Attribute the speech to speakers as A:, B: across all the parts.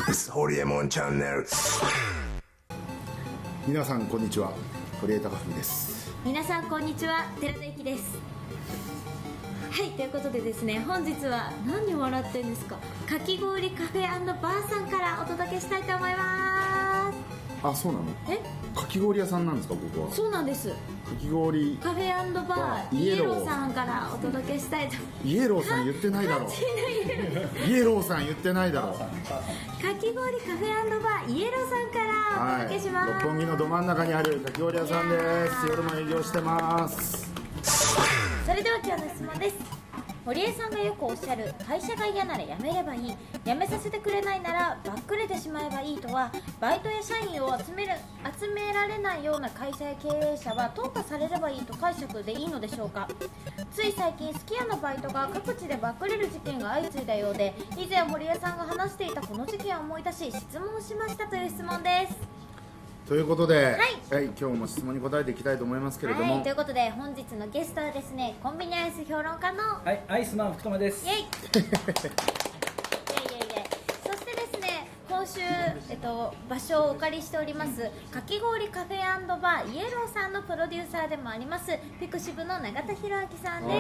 A: ホリエモンチャンネル。
B: 皆さんこんにちは、堀江貴文です。
C: 皆さんこんにちは、寺田由紀です。はい、ということでですね、本日は何を笑ってんですか、かき氷カフェ&バーさんからお届けしたいと思います。
B: あ、そうなの？かき氷屋さんなんですか、ここは。
C: そうなんです。
B: かき氷
C: カフェ&バーイエローさんからお届けしたいと。
B: イエローさん言ってないだろう。イエローさん言ってないだろう。
C: かき氷カフェ&バーイエローさんからお届けします。
B: 六本木のど真ん中にあるかき氷屋さんです。夜も営業してます。
C: それでは今日の質問です。堀江さんがよくおっしゃる、会社が嫌なら辞めればいい、辞めさせてくれないならバックレてしまえばいいとは、バイトや社員を集められないような会社や経営者は淘汰されればいいと解釈でいいのでしょうか。つい最近すき家のバイトが各地でバックレる事件が相次いだようで、以前堀江さんが話していたこの事件を思い出し質問しましたという質問です。
B: ということで、はい、今日も質問に答えていきたいと思いますけれども、
C: はい、ということで本日のゲストはですね、コンビニアイス評論家の、
D: はい、アイスマン福友です。
C: イエイイエイイエイイエイ。そしてですね、今週、場所をお借りしておりますかき氷カフェ&バーイエローさんのプロデューサーでもありますピクシブの永田博明さんです。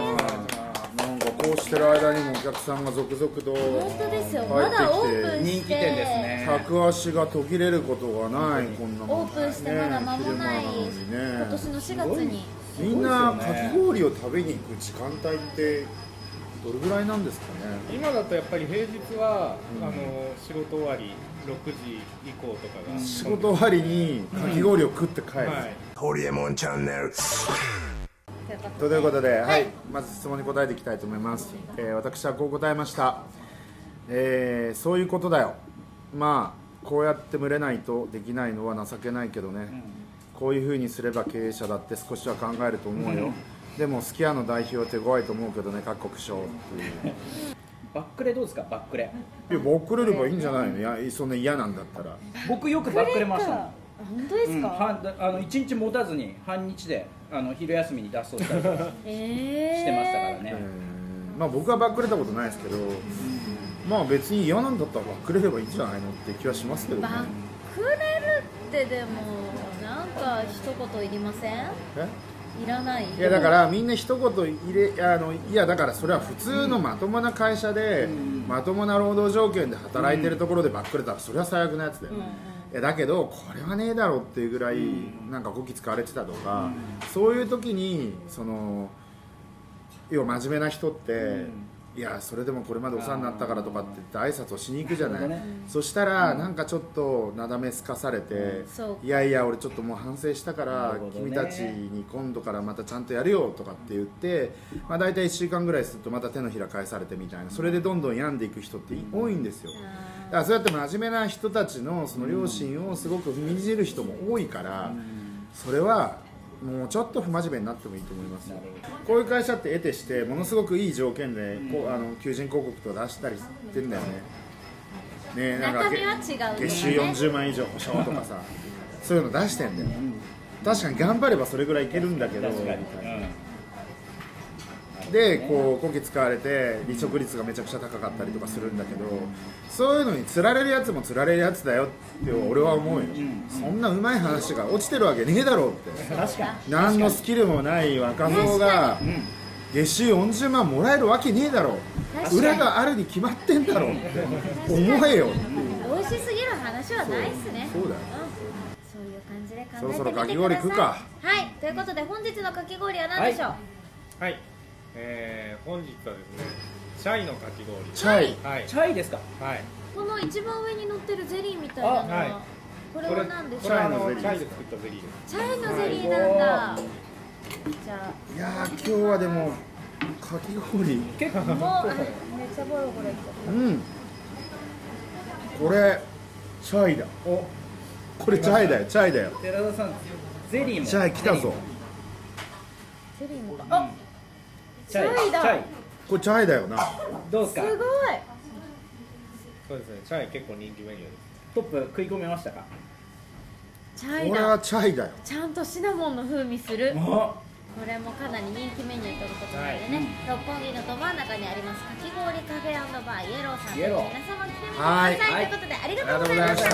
B: なんかこうしてる間にもお客さんが続々と
C: 本当ですよ、
B: 入ってきて、
C: まだオープンして
D: 人気店ですね。
B: 客足が途切れることがない、こんなもん
C: オープンしてまだ間もない、
B: 昼間なのにね、
C: 今年の4月に
B: みんなかき氷を食べに行く時間帯ってどれぐらいなんですかね。
E: 今だとやっぱり平日は、仕事終わり6時以降とかが、
B: 仕事終わりにかき氷を食って帰る、
A: ホリエモンチャンネル。
B: ということで、はい、まず質問に答えていきたいと思います。私はこう答えました。そういうことだよ。まあこうやって群れないとできないのは情けないけどね、こういうふうにすれば経営者だって少しは考えると思うよ、でもすき家の代表は手強いと思うけどね、各国賞っていう
D: バックレどうですか、バックレ。
B: いや、バックれればいいんじゃないの。いや、そんな嫌なんだったら。
D: 僕よくバックレましたもん。
C: 本当ですか。
D: 1日持たずに半日で昼休みに脱走したりとかしてましたからね。
B: まあ僕はバックれたことないですけど、まあ別に嫌なんだったらバックれればいいんじゃないのって気はしますけどね。
C: バックレるってでもなんか一言いりません？いらない。
B: いやだからみんな一言いやだからそれは普通のまともな会社で、まともな労働条件で働いてるところでバックれたらそれは最悪なやつだよ、いやだけどこれはねえだろっていうぐらいなんかこき使われてたとか、そういう時にその要は真面目な人って、いやそれでもこれまでお世話になったからとかって言って挨拶をしに行くじゃない、そしたらなんかちょっとなだめすかされて、いやいや俺ちょっともう反省したから君たちに今度からまたちゃんとやるよとかって言って、まあ、大体1週間ぐらいするとまた手のひら返されてみたいな、それでどんどん病んでいく人って多いんですよ。だからそうやって真面目な人たちのその良心をすごく踏みにじる人も多いから、それはもうちょっと不真面目になってもいいと思いますよ。こういう会社って得てしてものすごくいい条件で求人広告とか出したりしてんだよね。なんか
C: 中身は違うね。
B: 月収40万以上保証とかさそういうの出してんだよ、確かに頑張ればそれぐらいいけるんだけどみたいな。でこうこき使われて離職率がめちゃくちゃ高かったりとかするんだけど、そういうのに釣られるやつも釣られるやつだよって俺は思うよ、そんなうまい話が落ちてるわけねえだろうって。
D: 確かに
B: 何のスキルもない若造が月収40万もらえるわけねえだろう、裏があるに決まってんだろうって思えよっていう。
C: 美味しすぎる話はないっすね。
B: そうだよ、
C: そういう感じで考えてみてください。
B: そろそろかき氷食うか。
C: はい、ということで本日のかき氷は何でしょう。
E: はい、本日はですね、チャイのかき氷。
B: チャイ、
E: はい、
D: チャイですか。
E: はい、
C: この一番上に乗ってるゼリーみたいなのは、これは何でしょう。
E: これはチャイで作ったゼリーです。
C: チャイのゼリーなんだ。じゃ
B: いやー今日はでもかき氷
D: 結構
C: あ、もうめっちゃボロボロいっちゃった。
B: これチャイだ。これチャイだよ、チャイだよ。
D: 寺田さん、ゼリーも
B: チャイ来たぞ。
C: ゼリーもか。あ、
D: チャイ
C: チャイだ。
B: これチャイだよな。
D: どうですか。
C: すごい。
E: そうですね、チャイ結構人気メニューです。
D: トップ食い込めましたか。
C: チャイ
B: これは
C: だ。
B: チャイだよ。
C: ちゃんとシナモンの風味する。
D: あ、
C: これもかなり人気メニューということなのでね、六本木のど真ん中にありますかき氷カフェ&バーイエローさんで皆様来てみてください。ということでありがとうございました。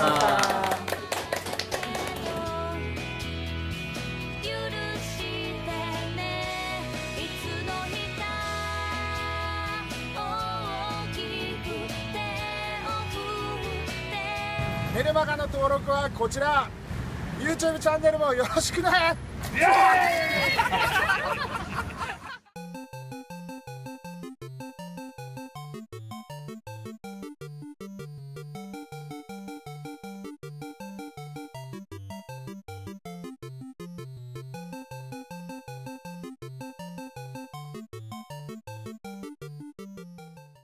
B: メルマガの登録はこちら YouTube チャンネルもよろしくね。